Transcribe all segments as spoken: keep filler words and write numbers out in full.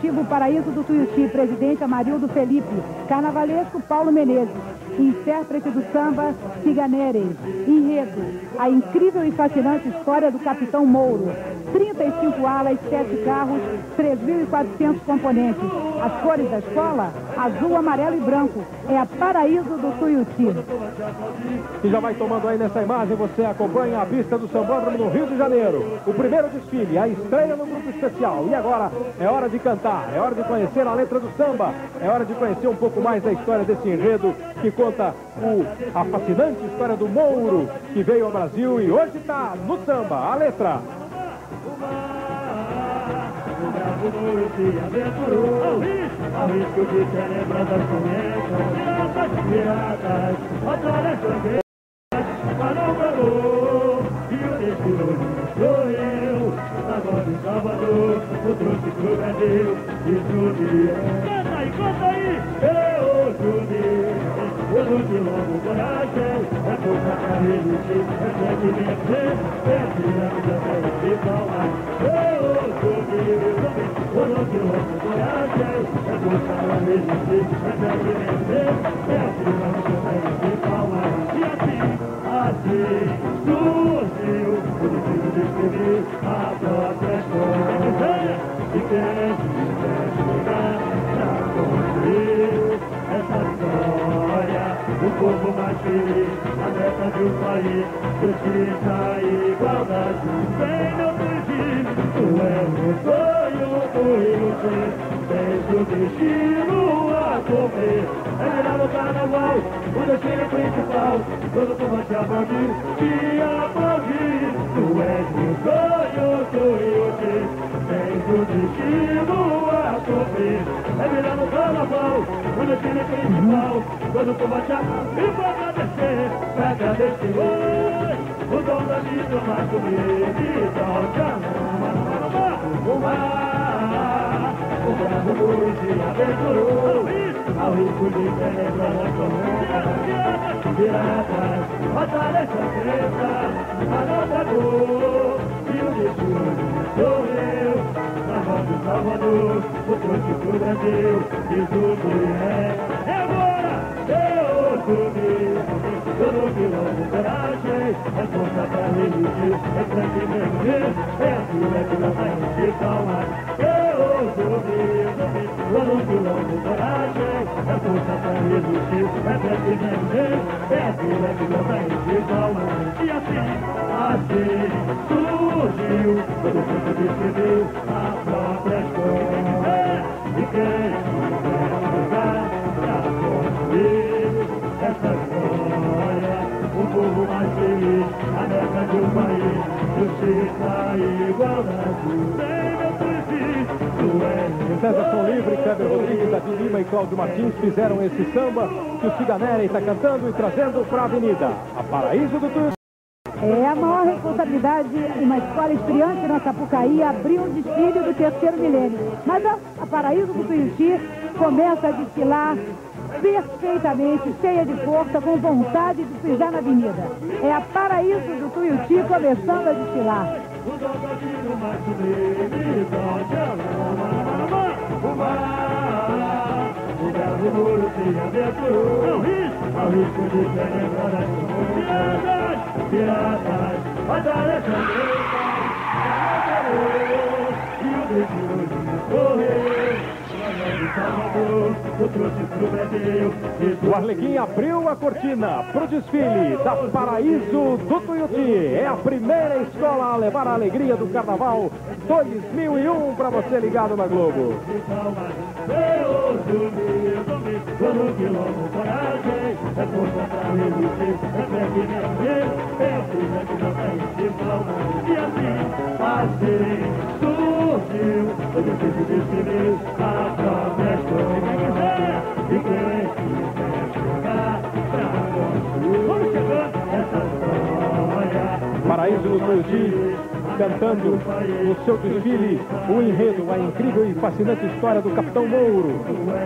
Recreativo Paraíso do Tuiuti, presidente Amarildo Felipe. Carnavalesco Paulo Menezes. Intérprete do samba Ciganere. Enredo: a incrível e fascinante história do Capitão Mouro. trinta e cinco alas, sete carros, três mil e quatrocentos componentes. As cores da escola: azul, amarelo e branco. É a Paraíso do Tuiuti. E já vai tomando aí nessa imagem, você acompanha a pista do Sambódromo no Rio de Janeiro. O primeiro desfile, a estreia no grupo especial. E agora é hora de cantar, é hora de conhecer a letra do samba, é hora de conhecer um pouco mais da história desse enredo que conta o, a fascinante história do Mouro, que veio ao Brasil e hoje está no samba. A letra: o bravo Mouro se aventurou ao risco de celebrar das convenções, piratas, batalhas bandeiras, manobrador, e o desfile sorriu, agora em Salvador, o trouxe pro Brasil, e subiu. Canta aí, canta aí! Eu subi, o do quilombo coragem, é força pra resistir, é sempre vencer, é tirando a de palmas. Eu subi, o do quilombo coragem, é força pra resistir, é sempre vencer, é tirando de palmas. E assim, assim, surgiu o destino de escrever a própria história. E quem quiser chegar pra construir essa história, o povo mais feliz, a meta de um país, justiça e igualdade. Vem meu fugir, tu é o sonho do Rio, tens o destino a correr. É virar no carnaval, o destino principal, todo mundo vai te aplaudir, te aplaudir. Tu és o sonho do Rio, tens o destino a sofrer. É virar no carnaval, o destino principal, todo mundo vai te aplaudir. E pra agradecer, pra agradecer hoje, o dom da vida mais comigo, e toque a mão, o mar, o bravo Mouro se aventurou ao risco de celebrar as convenções, piratas, batalhas secretas, manobrador, e o destino sorriu, na voz do Salvador, o trouxe pro Brasil, e tudo é, é agora, eu subi, todo quilombo coragem, é força pra resistir, é grande mesmo, é aquilo é que não vai de calma. Eu subi, todo quilombo coragem, é força pra resistir, é grande mesmo, é aquilo é que não vai de calma. E assim, assim surgiu, todo mundo descreveu a própria história. E quem quiser chegar pra construir essa história, o povo mais feliz, a meta de um país, justiça e igualdade. Vem meu fugir, tu és. César São Livre, Kleber Rodrigues, Davi Lima e Cláudio Martins fizeram esse samba que o Ciganere está cantando e trazendo para a avenida. A Paraíso do Tuiuti. É a maior responsabilidade de uma escola estreante na Sapucaí abrir um desfile do terceiro milênio. Mas a, a Paraíso do Tuiuti começa a desfilar perfeitamente, cheia de força, com vontade de pisar na avenida. É a Paraíso do Tuiuti começando a desfilar. O bravo Mouro se aventurou ao risco de celebrar as convenções, piratas, batalhas secretas, manobrador, e o destino de correr. O Arlequim abriu a cortina para o desfile da Paraíso do Tuiuti. É a primeira escola a levar a alegria do Carnaval dois mil e um para você ligado na Globo. E assim, assim surgiu o difícil desfile, a própria história. E quem quiser chegar pra construir, chegando essa história. Paraíso do Tuiuti cantando no seu desfile o enredo, a incrível e fascinante história do Capitão Mouro.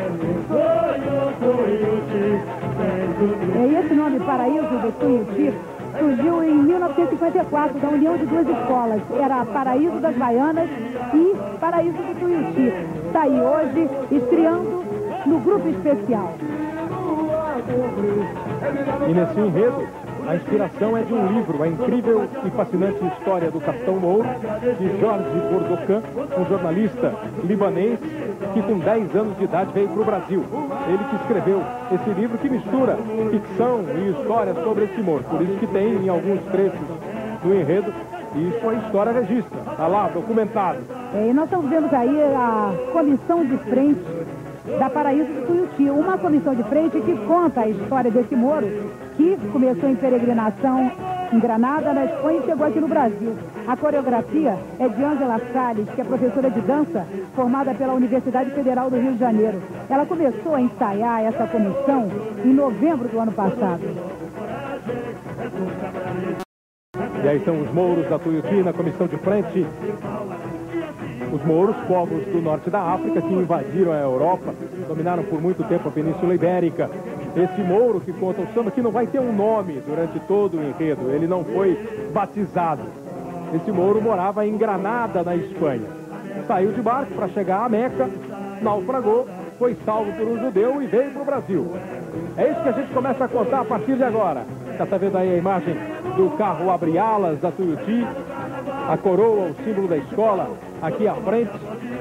É esse nome, Paraíso do Tuiuti, surgiu em mil novecentos e cinquenta e quatro, da união de duas escolas. Era Paraíso das Baianas e Paraíso do Tuiuti. está aí hoje, estreando no grupo especial. E nesse enredo, a inspiração é de um livro, A Incrível e Fascinante História do Capitão Mouro, de Jorge Bordocan, um jornalista libanês que com dez anos de idade veio para o Brasil. Ele que escreveu esse livro que mistura ficção e história sobre esse Mouro. Por isso que tem em alguns trechos do enredo, e isso a história registra, está lá, documentado. É, e nós estamos vendo aí a comissão de frente da Paraíso do Tuiuti, uma comissão de frente que conta a história desse Mouro, que começou em peregrinação em Granada, na Espanha, e chegou aqui no Brasil. A coreografia é de Ângela Salles, que é professora de dança, formada pela Universidade Federal do Rio de Janeiro. Ela começou a ensaiar essa comissão em novembro do ano passado. E aí estão os mouros da Tuiuti na comissão de frente. Os mouros, povos do norte da África, que invadiram a Europa, dominaram por muito tempo a Península Ibérica. Esse Mouro que conta o samba, que não vai ter um nome durante todo o enredo, ele não foi batizado. Esse Mouro morava em Granada, na Espanha. Saiu de barco para chegar a Meca, naufragou, foi salvo por um judeu e veio para o Brasil. É isso que a gente começa a contar a partir de agora. Já está vendo aí a imagem do carro abre-alas da Tuiuti, a coroa, o símbolo da escola, aqui à frente.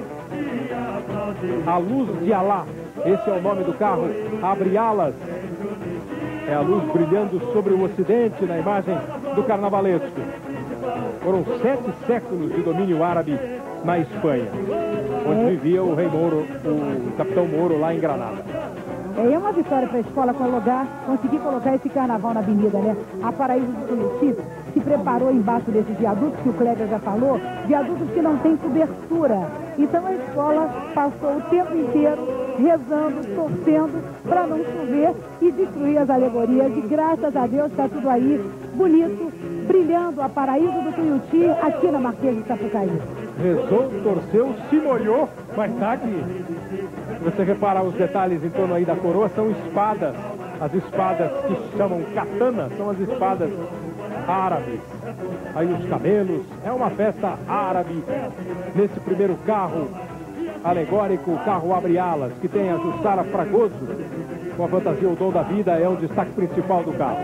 A luz de Alá, esse é o nome do carro, abre-alas. É a luz brilhando sobre o ocidente na imagem do carnavalesco. Foram sete séculos de domínio árabe na Espanha, onde vivia o rei Mouro, o capitão Mouro, lá em Granada. É uma vitória para a escola colocar, conseguir colocar esse carnaval na avenida, né? A Paraíso do Tuiuti se preparou embaixo desses viadutos, que o Kleber já falou, viadutos que não têm cobertura. Então a escola passou o tempo inteiro rezando, torcendo para não chover e destruir as alegorias. E graças a Deus está tudo aí, bonito, brilhando a Paraíso do Tuiuti aqui na Marquês de Sapucaí. Rezou, torceu, se molhou, mas está aqui. Se você reparar os detalhes em torno aí da coroa, são espadas. As espadas que chamam katana são as espadas árabes. Aí os camelos, é uma festa árabe. Nesse primeiro carro alegórico, o carro abre-alas, que tem a Jussara Fragoso, com a fantasia O Dom da Vida, é o destaque principal do carro.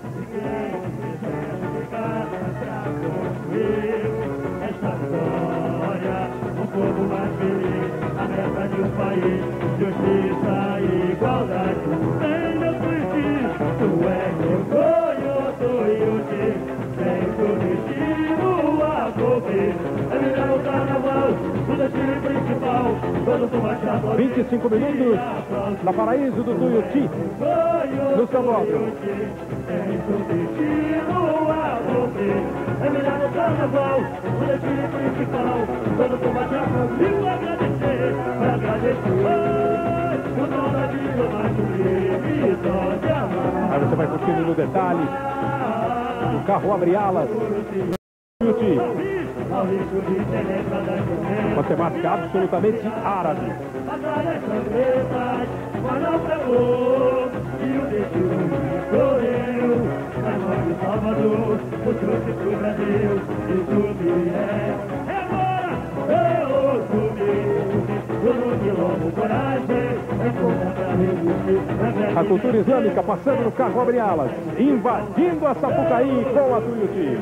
Povo mais feliz, a meta de um país, justiça e igualdade. Sem meu Tuiuti, tu és orgulho, Tuiuti, sem o destino a cobrir. É virar o carnaval, o destino principal, todo tu machado. vinte e cinco minutos na Paraíso do Tuiuti, no sambódromo. Sem o destino a cobrir. É virar o carnaval, o destino principal, todo tu machado. Vivo agradecer, pra agradecer, o dom da vida mais sublime, só te amar. Aí você vai curtindo no detalhe, o carro abre-alas, Tuiuti. Uma temática absolutamente árabe. Mas não pegou, e o destino correu, na mão de Salvador, o trouxe pro Brasil, e tudo é, é agora, eu subi, tudo de longo coragem, é como pra resistir. A cultura islâmica passando no carro abre-alas, invadindo a Sapucaí com a Tuiuti.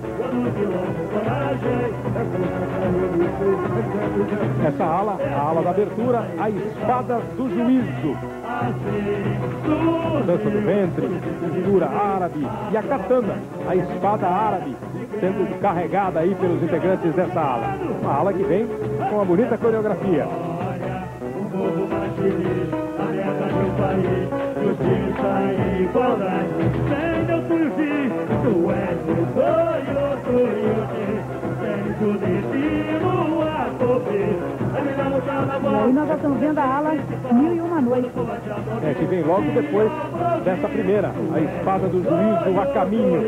Essa ala, a ala da abertura, a espada do juízo. Dança do ventre, cultura árabe e a katana, a espada árabe, sendo carregada aí pelos integrantes dessa ala. Uma ala que vem com uma bonita coreografia. O povo mais feliz, a meta de um país, justiça e igualdade. Sem meu Tuiuti, tu és o sonho, Tuiuti, sem o destino a cobrir. E aí nós já estamos vendo a ala Mil e Uma Noite. É, que vem logo depois dessa primeira, a espada do juízo a caminho.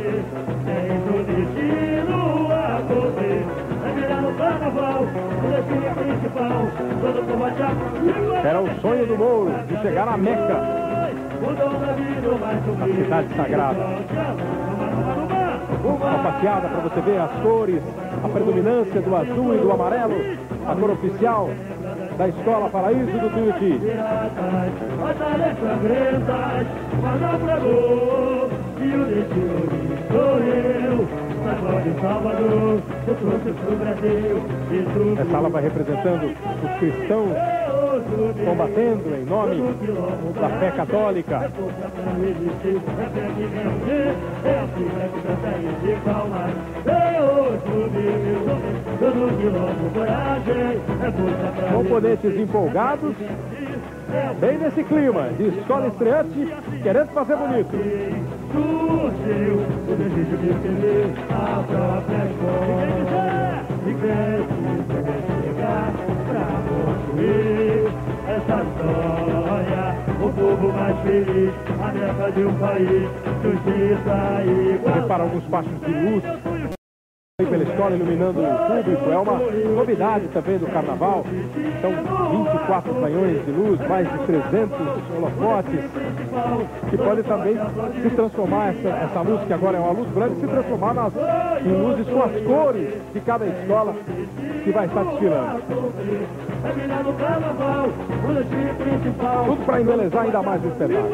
Era o sonho do Mouro de chegar a Meca, a cidade sagrada. Uma passeada para você ver as cores, a predominância do azul e do amarelo, a cor oficial da Escola Paraíso do Tuiuti. Batalhas sangrentas, manobrador, e o destino me escolheu. Na glória de Salvador, eu trouxe pro Brasil. Essa ala vai representando os cristãos combatendo em nome da fé católica. Componentes empolgados, bem nesse clima de escola estreante, querendo fazer bonito. Surgiu o desejo de escrever a própria escola. E cresce, chegar pra construir essa história. O povo mais feliz, a meta de um país, justiça e igualdade. Para alguns passos de luz pela escola, iluminando o público. É uma novidade também do carnaval. São vinte e quatro canhões de luz, mais de trezentos holofotes, que podem também se transformar, essa, essa luz que agora é uma luz branca, se transformar nas, em luzes com as cores de cada escola que vai estar desfilando. Tudo para embelezar ainda mais o espetáculo.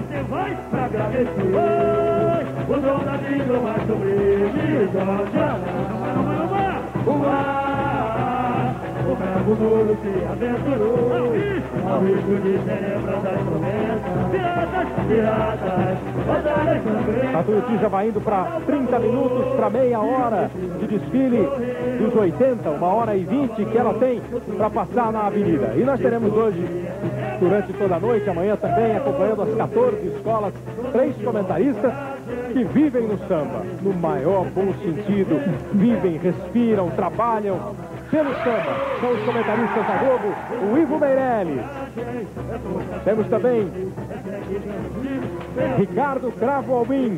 O bravo mundo se aventurou ao risco de celebrar das promessas. Piratas, piratas, batalhas sangrentas. A Tuiuti já vai indo para trinta minutos, para meia hora de desfile dos oitenta, uma hora e vinte que ela tem para passar na avenida. E nós teremos hoje, durante toda a noite, amanhã também, acompanhando as quatorze escolas, três comentaristas que vivem no samba, no maior bom sentido, vivem, respiram, trabalham pelo samba. São os comentaristas da Globo, o Ivo Meirelles. Temos também Ricardo Cravo Albim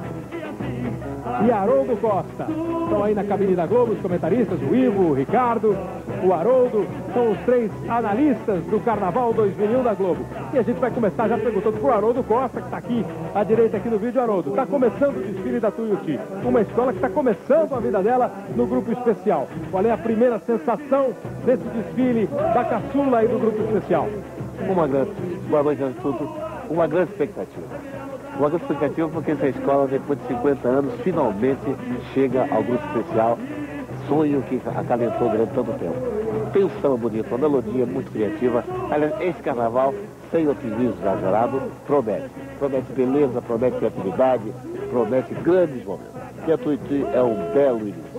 e Haroldo Costa. Estão aí na cabine da Globo os comentaristas, o Ivo, o Ricardo, o Haroldo. São os três analistas do Carnaval dois mil e um da Globo. E a gente vai começar já perguntando para o Haroldo Costa, que está aqui à direita aqui no vídeo. Haroldo, está começando o desfile da Tuiuti, uma escola que está começando a vida dela no grupo especial. Qual é a primeira sensação desse desfile da caçula e do grupo especial? Uma grande, boa noite a todos, uma grande expectativa. Uma grande expectativa porque essa escola, depois de cinquenta anos, finalmente chega ao grupo especial. Sonho que acalentou durante tanto tempo. Tem um samba bonito, uma melodia muito criativa. Aliás, esse carnaval, sem otimismo exagerado, promete. Promete beleza, promete criatividade, promete grandes momentos. E a Tuiuti é um belo início.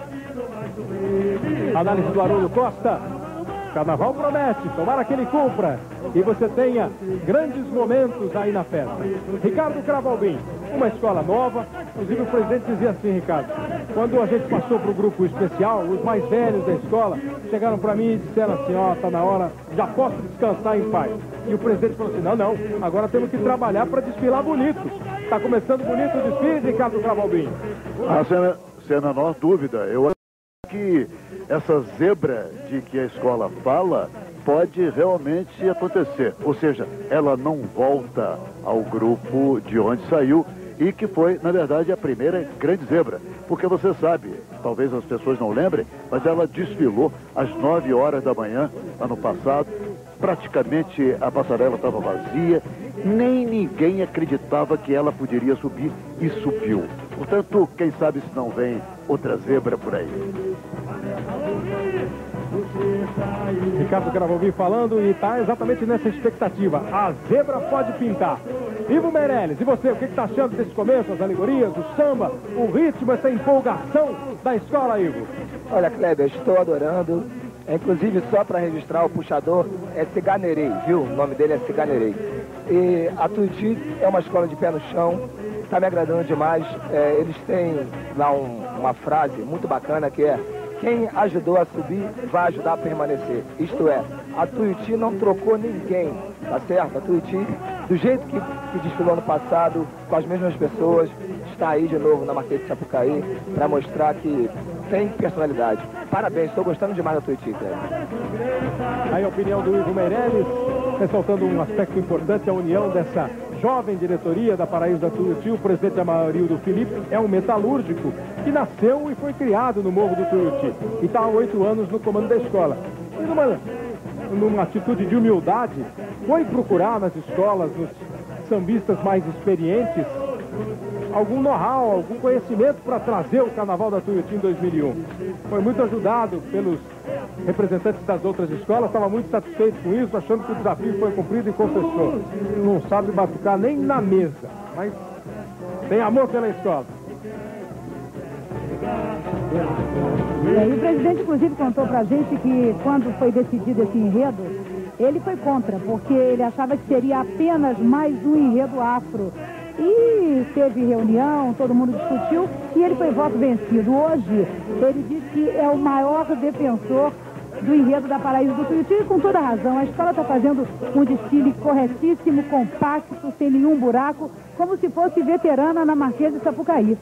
Análise do Haroldo Costa. Carnaval promete, tomara que ele cumpra e você tenha grandes momentos aí na festa. Ricardo Cravo Albim, uma escola nova, inclusive o presidente dizia assim, Ricardo, quando a gente passou para o grupo especial, os mais velhos da escola chegaram para mim e disseram assim, ó, oh, tá na hora, já posso descansar em paz. E o presidente falou assim, não, não, agora temos que trabalhar para desfilar bonito. Está começando bonito o desfile, Ricardo Cravo Albim. Ah, sem, sem a menor dúvida, eu acho que essa zebra de que a escola fala pode realmente acontecer. Ou seja, ela não volta ao grupo de onde saiu e que foi, na verdade, a primeira grande zebra. Porque você sabe, talvez as pessoas não lembrem, mas ela desfilou às nove horas da manhã, ano passado. Praticamente a passarela estava vazia, nem ninguém acreditava que ela poderia subir e subiu. Portanto, quem sabe se não vem outra zebra por aí. Ricardo Cravo Albim falando e está exatamente nessa expectativa. A zebra pode pintar. Ivo Meirelles, e você, o que está achando desse começo, as alegorias, o samba, o ritmo, essa empolgação da escola, Ivo? Olha, Kleber, estou adorando. É, inclusive, só para registrar, o puxador é Ciganerei, viu? O nome dele é Ciganerei. E a Tuiuti é uma escola de pé no chão, está me agradando demais. É, eles têm lá um, uma frase muito bacana que é: quem ajudou a subir vai ajudar a permanecer. Isto é, a Tuiuti não trocou ninguém, tá certo? A Tuiuti, do jeito que, que desfilou ano passado, com as mesmas pessoas, está aí de novo na Marquês de Sapucaí para mostrar que tem personalidade. Parabéns, estou gostando demais da Tuiuti, Cleber. Aí a opinião do Ivo Meirelles, ressaltando um aspecto importante, a união dessa jovem diretoria da Paraíso da Tuiuti. O presidente Amarildo Felipe é um metalúrgico que nasceu e foi criado no Morro do Tuiuti e está há oito anos no comando da escola. E numa numa atitude de humildade, foi procurar nas escolas, nos sambistas mais experientes, algum know-how, algum conhecimento para trazer o Carnaval da Tuiuti em dois mil e um. Foi muito ajudado pelos representantes das outras escolas, estava muito satisfeito com isso, achando que o desafio foi cumprido e confessou. Não sabe batucar nem na mesa, mas tem amor pela escola. É, e o presidente, inclusive, contou pra gente que quando foi decidido esse enredo, ele foi contra, porque ele achava que seria apenas mais um enredo afro. E teve reunião, todo mundo discutiu e ele foi voto vencido. Hoje, ele diz que é o maior defensor do enredo da Paraíso do Tuiuti, e com toda razão. A escola está fazendo um desfile corretíssimo, compacto, sem nenhum buraco, como se fosse veterana na Marquês de Sapucaí.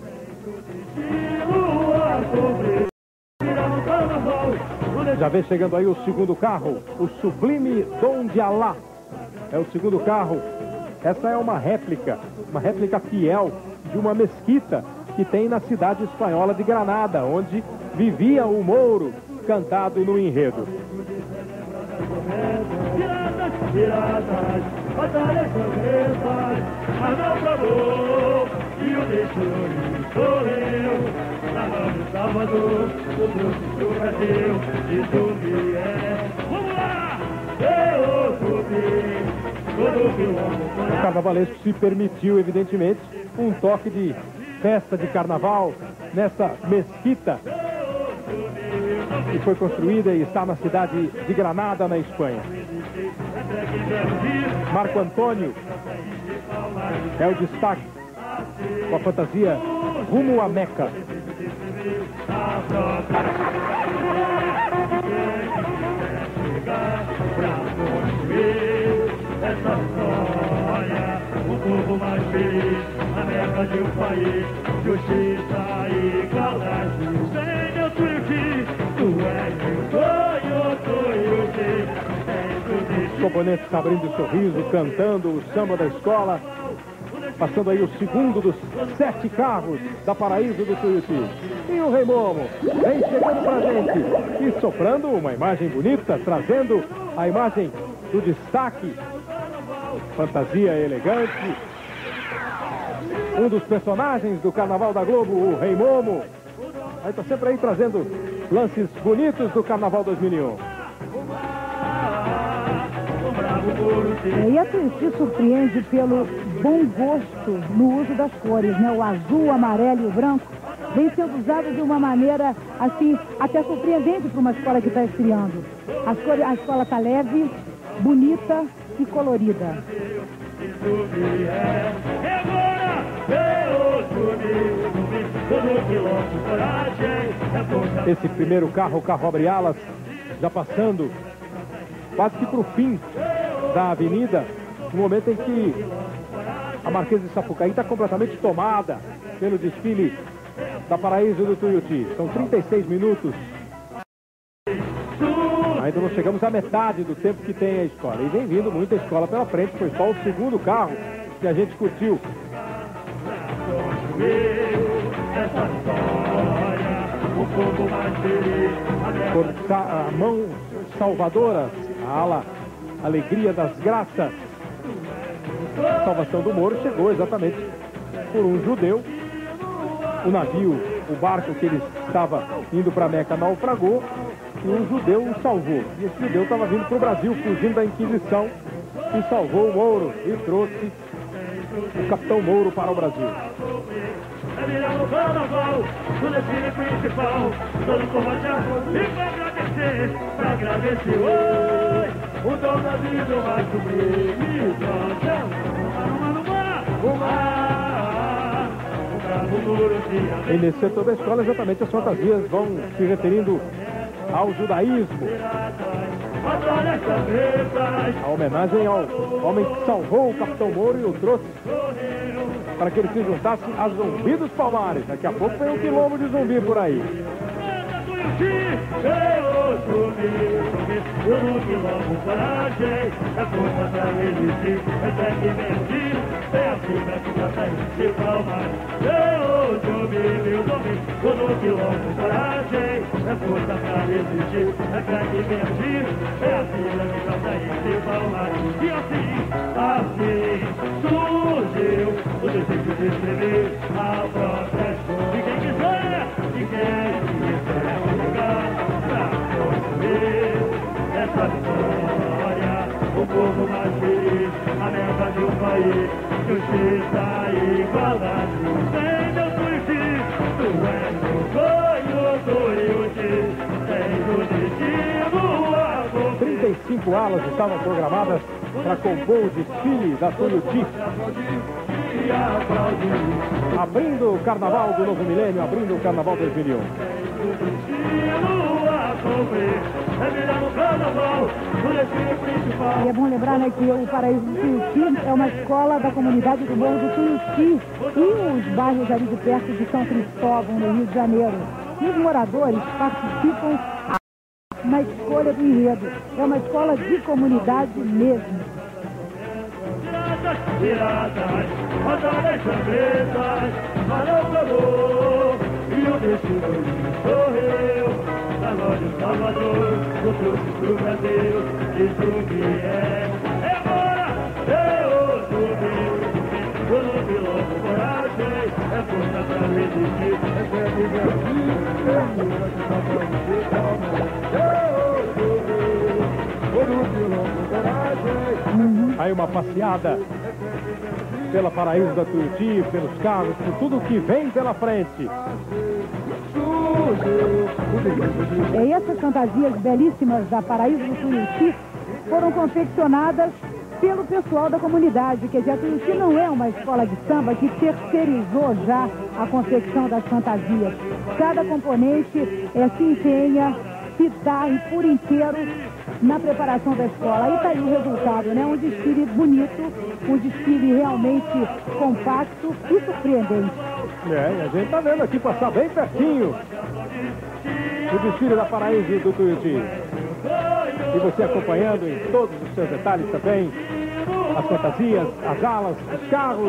Já vem chegando aí o segundo carro, o Sublime Dom de Alá. É o segundo carro. Essa é uma réplica, uma réplica fiel de uma mesquita que tem na cidade espanhola de Granada, onde vivia o Mouro, cantado no enredo. Piratas, piratas, batalhas sangrentas, mas não acabou, e o destino correu, na mão de Salvador, o bruxo do Brasil, e Zumbi é, vamos lá, eu Zumbi. O carnavalesco se permitiu, evidentemente, um toque de festa de carnaval nessa mesquita que foi construída e está na cidade de Granada, na Espanha. Marco Antônio é o destaque com a fantasia rumo a Meca. Essa história, o povo mais feliz, a Meca de um país, justiça e igualdade. Sem meu Tuiuti, tu és meu sonho, Tuiuti. Os componentes abrindo o sorriso, cantando o samba da escola, passando aí o segundo dos sete carros da Paraíso do Tuiuti. E o Rei Momo vem chegando pra gente e soprando uma imagem bonita, trazendo a imagem do destaque. Fantasia elegante. Um dos personagens do Carnaval da Globo, o Rei Momo. Aí tá sempre aí trazendo lances bonitos do Carnaval dois mil e um. E a Tuiuti surpreende pelo bom gosto no uso das cores, né? O azul, o amarelo e o branco vem sendo usado de uma maneira, assim, até surpreendente para uma escola que está estreando. As cores, a escola está leve, bonita e colorida. Esse primeiro carro, o carro abre alas, já passando quase que para o fim da avenida, no momento em que a Marquês de Sapucaí está completamente tomada pelo desfile da Paraíso do Tuiuti. São trinta e seis minutos. Ainda não chegamos à metade do tempo que tem a escola. E vem vindo muita escola pela frente. Foi só o segundo carro que a gente curtiu. Por a mão salvadora, a ala Alegria das Graças. A salvação do Mouro chegou exatamente por um judeu. O navio, o barco que ele estava indo para Meca naufragou e um judeu o salvou. E esse judeu estava vindo para o Brasil, fugindo da Inquisição, e salvou o Mouro e trouxe o capitão Mouro para o Brasil. É virar o carnaval, o desfile principal, todo comandante, e pra agradecer, pra agradecer, oi, o dom da vida vai subir, e o céu, o mar, o bravo muro de... E nesse setor da escola, exatamente, as fantasias vão se referindo ao judaísmo. A homenagem ao homem que salvou o capitão Mouro e o trouxe para que ele se juntasse a Zumbi dos Palmares. Daqui a pouco tem um quilombo de zumbi por aí. Eu no quilombo coragem, é força pra resistir, é fé que venci, é a fibra que canta e se palma. Eu subi, meu nome, eu no quilombo coragem, é força pra resistir, é fé que venci, é a fibra que canta e se palma. E assim, assim surgiu o desejo de escrever a própria história. E quem quiser, e quem quiser jogar pra construir essa vitória, o povo mais feliz, a meta de um país, justiça e igualdade. Sem meu Tuiuti, tu és o sonho do Tuiuti, tens o destino a cumprir. trinta e cinco alas estavam programadas para compor o desfile da Tuiuti. Abrindo o carnaval do novo milênio, abrindo o carnaval dois mil e um. E é bom lembrar, né, que o Paraíso do Tuiuti é uma escola da comunidade do Morro do Tuiuti e os bairros ali de perto de São Cristóvão, no Rio de Janeiro. E os moradores participam na escolha do enredo. É uma escola de comunidade mesmo. Piratas, rodadas chambretas, farão calor, e o destino correu, da glória do Salvador, o trouxe pro Brasil, isso que é, é agora, eu subi, eu não piloto coragem, é força pra resistir, é fé de Brasil, é agora que tá pra você, calma, eu subi, eu não piloto coragem. Aí uma passeada pela Paraíso da Tuiuti, pelos carros, por tudo que vem pela frente. E essas fantasias belíssimas da Paraíso do Tuiuti foram confeccionadas pelo pessoal da comunidade, quer dizer, a Tuiuti não é uma escola de samba que terceirizou já a confecção das fantasias. Cada componente é, se empenha, se dá e por inteiro na preparação da escola. Aí está aí o resultado, né? Um desfile bonito, um desfile realmente compacto e surpreendente. É, e a gente está vendo aqui passar bem pertinho o desfile da Paraíso do Tuiuti. E você acompanhando em todos os seus detalhes também, as fantasias, as alas, os carros,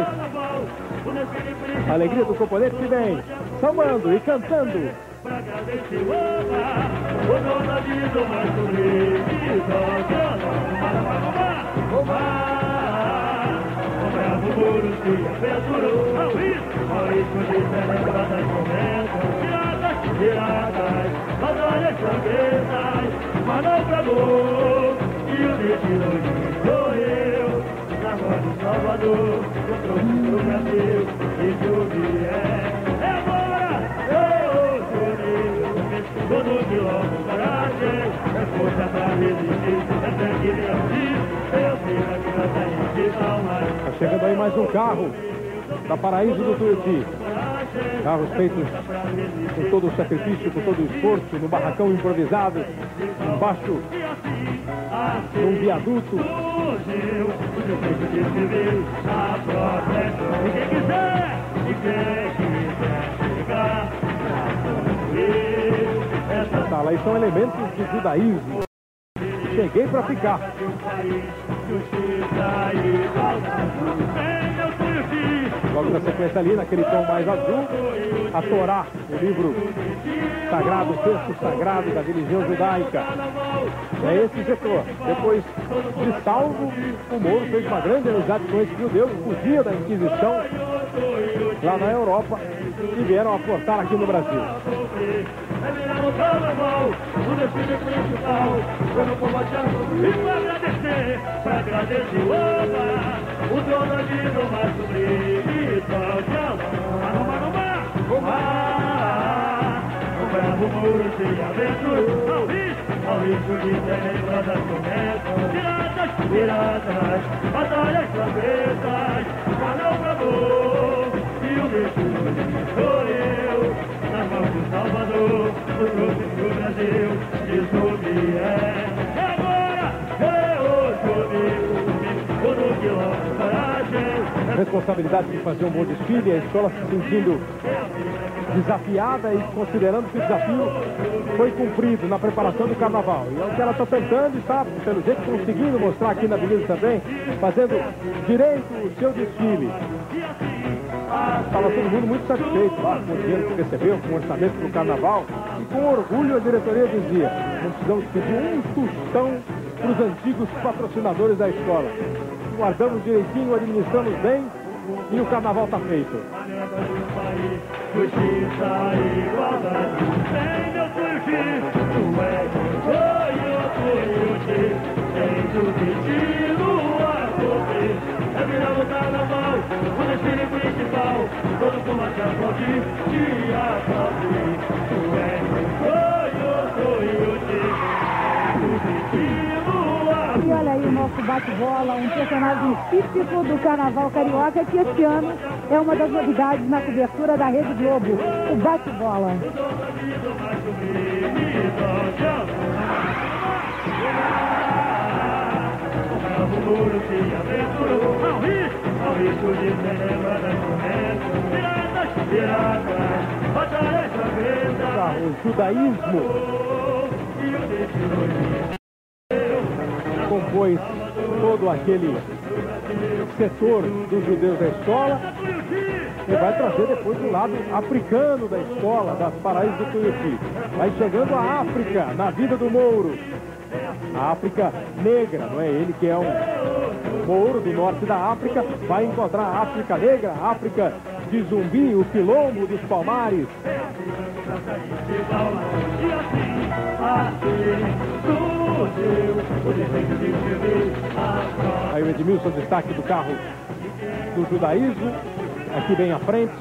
a alegria do componente que vem sambando e cantando. Pra agradecer o ama, o dono da vida mais sobre e toca, o mar, o bravo muro se aventurou ao risco, ao risco de celebrar das momentos, piratas, piratas, batalhas francesas, manobrador, e o destino lhe correu, na voz do Salvador, eu trouxe pro Brasil, e o que é, é agora, eu todo quilombo coragem, é força pra resistir, é fé que resistir, é a vida que nós temos de salvar. Tá chegando aí mais um carro da Paraíso do Tuiuti. Carros feitos com todo o sacrifício, com todo o esforço, no barracão improvisado, embaixo de um viaduto. E quem quiser, e quem quiser chegar, Tá, lá são elementos do judaísmo. Cheguei para ficar. Logo na sequência ali, naquele tom mais azul, a Torá, o livro sagrado, o texto sagrado da religião judaica. É esse setor. Depois de salvo, o Moro fez uma grande amizade com esse judeu que fugia da Inquisição lá na Europa e vieram aportar aqui no Brasil. No carnaval, o desfile principal, quando o povo adianta, e pra agradecer, pra agradecer o ama, o dono da vida mais sublime, toque a mão, no mar, no mar, o bravo muro se aventura, ao risco, ao risco de celebrar das promessas, piratas, piratas, batalhas francesas, manobrador, e o destino lhe correu, na mão do Salvador, o trouxe pro Brasil, isso que é, é agora, é hoje, o do quilombo coragem. Responsabilidade de fazer um bom desfile, a escola se sentindo desafiada e considerando que o desafio foi cumprido na preparação do carnaval. E é o que ela está tentando e está, pelo jeito, conseguindo mostrar aqui na avenida também, fazendo direito o seu desfile. Estava todo mundo muito satisfeito lá com o dinheiro que recebeu, com o orçamento para o carnaval. E com orgulho a diretoria dizia, não precisamos pedir um tostão para os antigos patrocinadores da escola. Guardamos direitinho, administramos bem e o carnaval está feito. É virar o carnaval, o desfile principal, todo com uma chapa de aplaudir. Tu és o sonho, sonho de E olha aí o nosso bate-bola, um personagem típico do carnaval carioca, que este ano é uma das novidades na cobertura da Rede Globo, o bate-bola. O muro se aventurou ao risco, ao risco de celebrar das promessas, piratas, piratas, batalhas secretas. O judaísmo compôs todo aquele setor dos judeus da escola e vai trazer depois o lado africano da escola, das paraísos do Tuiuti. Vai chegando a África na vida do Mouro. A África negra, não é ele que é um Mouro do norte da África, vai encontrar a África negra, a África de Zumbi, o quilombo dos Palmares. Aí o Edmilson, destaque do carro do judaísmo, aqui bem à frente.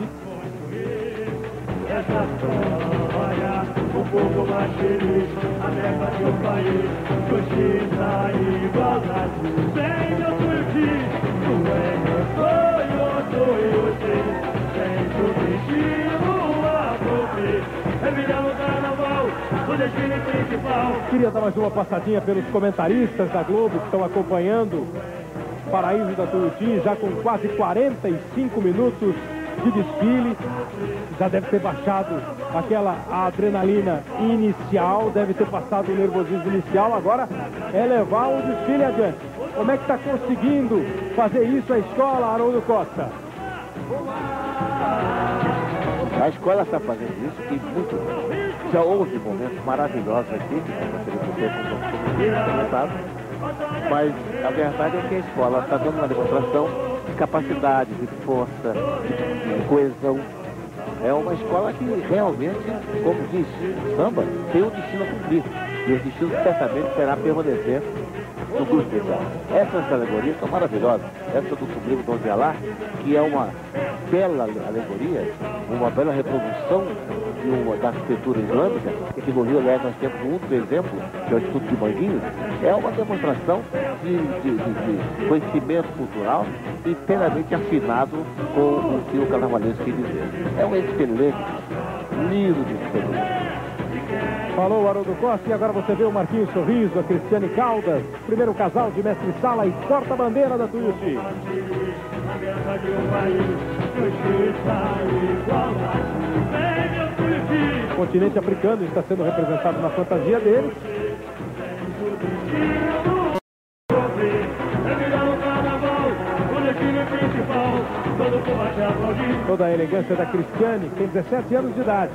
O povo mais feliz, a meta do país, justiça e igualdade. Vem meu Tuiuti, tu és meu sonho, Tuiuti. Vem do destino a cumprir. É virar o carnaval, o desfile principal. Queria dar mais uma passadinha pelos comentaristas da Globo que estão acompanhando Paraíso da Tuiuti, já com quase quarenta e cinco minutos de desfile. Já deve ter baixado aquela adrenalina inicial, deve ter passado o nervosismo inicial, agora é levar o desfile adiante. Como é que está conseguindo fazer isso a escola, Haroldo Costa? A escola está fazendo isso e muito bem. Já houve momentos maravilhosos aqui, que não gostaria de ter comentado, mas a verdade é que a escola está dando uma demonstração de capacidade, de força, de coesão. É uma escola que realmente, como diz samba, tem um destino a cumprir. E o destino certamente será permanecer no grupo especial. Essas alegorias são maravilhosas. Essa do Sublime Donde Alá, que é uma bela alegoria, uma bela reprodução de uma, da arquitetura islâmica, que aqui no Rio, aliás, nós temos um outro exemplo, que é o Instituto de Manguinhos, é uma demonstração de, de, de, de conhecimento cultural e plenamente afinado com o que o carnavalesco quer dizer. É um excelente livro de experiência. Falou Haroldo Costa e agora você vê o Marquinhos Sorriso, a Cristiane Caldas, primeiro casal de mestre-sala e porta-bandeira da Tuiuti. O continente africano está sendo representado na fantasia deles. Toda a elegância da Cristiane, tem dezessete anos de idade.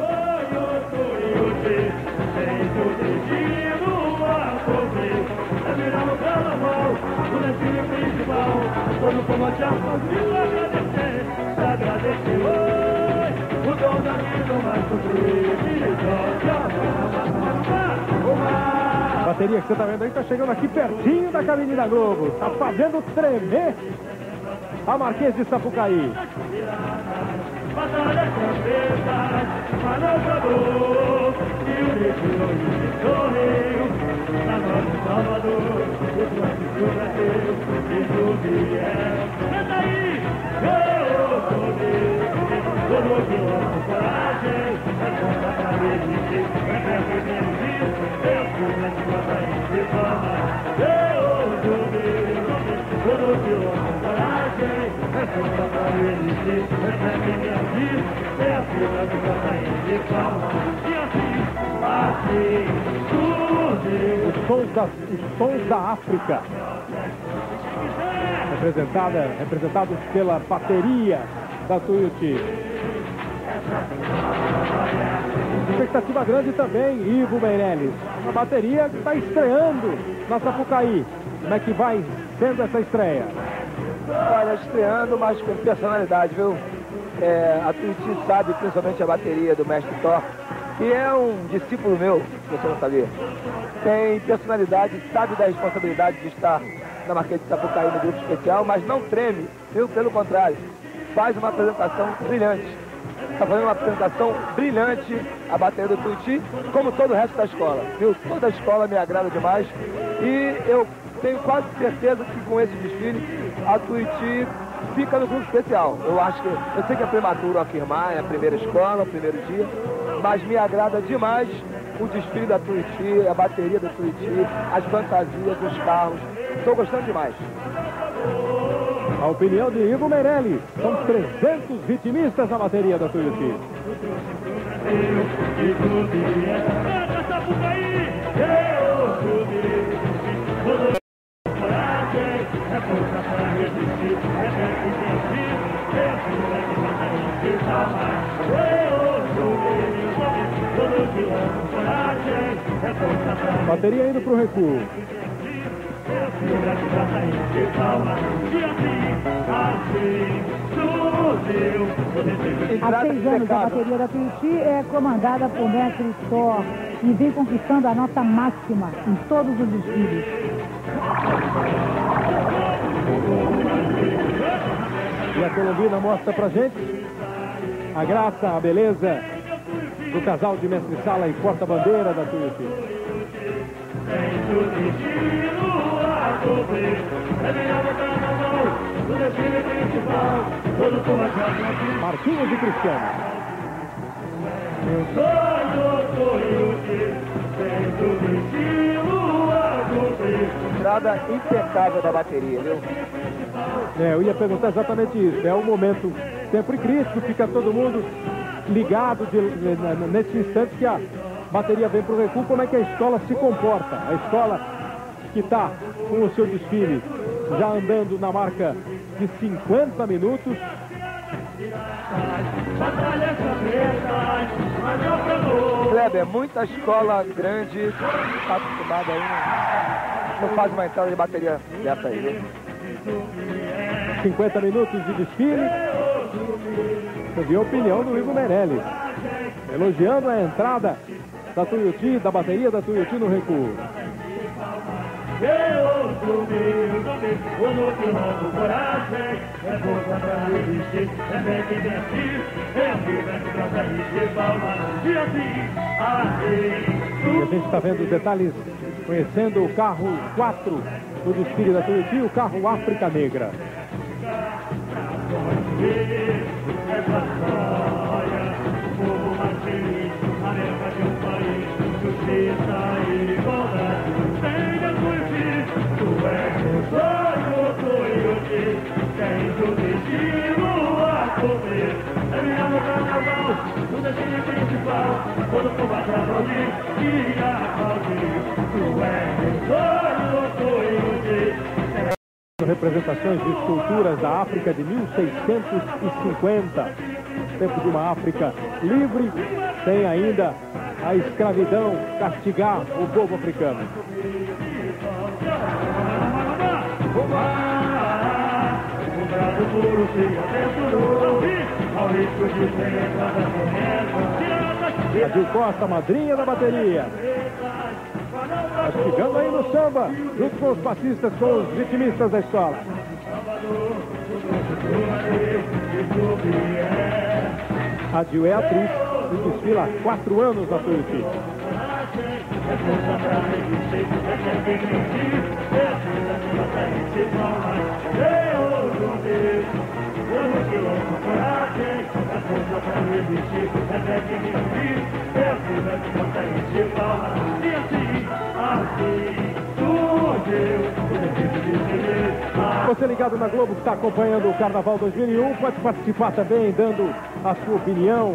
A bateria que você está vendo aí está chegando aqui pertinho da cabine da Globo. Está fazendo tremer a Marquês de Sapucaí. Batalha trompetas, manobrador, e o destino de torneio, na nossa Salvador, o plano do Brasil, e do Biel. Canta aí, eu sou Deus, todo que eu amo coragem, é conta pra resistir, é pra fazendo isso, eu fui na sua raiz de fama. Eu sou Deus, todo que eu amo coragem, é conta pra resistir. Os sons, das, os sons da África, representada, representados pela bateria da Tuiuti. Expectativa grande também, Ivo Meirelles. A bateria que está estreando na Sapucaí. Como é que vai sendo essa estreia? Olha, estreando, mas com personalidade, viu? É, a Tuiuti sabe, principalmente a bateria do mestre Thor, que é um discípulo meu, se você não sabia. Tem personalidade, sabe da responsabilidade de estar na Marquês de Sapucaí no grupo especial, mas não treme, viu? Pelo contrário, faz uma apresentação brilhante. Está fazendo uma apresentação brilhante a bateria do Tuiuti, como todo o resto da escola, viu? Toda a escola me agrada demais e eu tenho quase certeza que com esse desfile a Tuiuti fica no grupo especial. Eu acho que, eu sei que é prematuro afirmar, é a primeira escola, o primeiro dia, mas me agrada demais o desfile da Tuiuti, a bateria da Tuiuti, as fantasias, os carros. Estou gostando demais. A opinião de Ivo Meirelles. São trezentos vitimistas na bateria da Tuiuti. Bateria indo para o recuo. Há seis anos a bateria da Tuiuti é comandada por mestre Thor e vem conquistando a nota máxima em todos os desfiles. E a Colombina mostra pra gente a graça, a beleza do casal de mestre-sala e porta-bandeira da Tuiuti. Marquinhos e Cristiano. Entrada impecável da bateria, viu? É, eu ia perguntar exatamente isso. É um momento sempre crítico, fica todo mundo ligado de, de, nesse instante que a bateria vem para o recuo. Como é que a escola se comporta? A escola que está com o seu desfile já andando na marca de cinquenta minutos. Kleber, muita escola grande está acostumada aí, não, não faz uma entrada de bateria dessa aí, né? cinquenta minutos de desfile. Você viu a opinião do Ivo Meirelles, elogiando a entrada da Tuiuti, da bateria da Tuiuti no recuo. E a gente está vendo os detalhes, conhecendo o carro quatro do desfile da Tuiuti, o carro África Negra. Representações de esculturas da África de mil seiscentos e cinquenta, tempo de uma África livre, sem ainda a escravidão castigar o povo africano. Adil Costa, madrinha da bateria. Tá chegando aí no samba, junto com os passistas, com os vitimistas da escola. Adil é atriz e desfila há quatro anos na Tuiuti. você ligado na Globo que está acompanhando o Carnaval dois mil e um, pode participar também, dando a sua opinião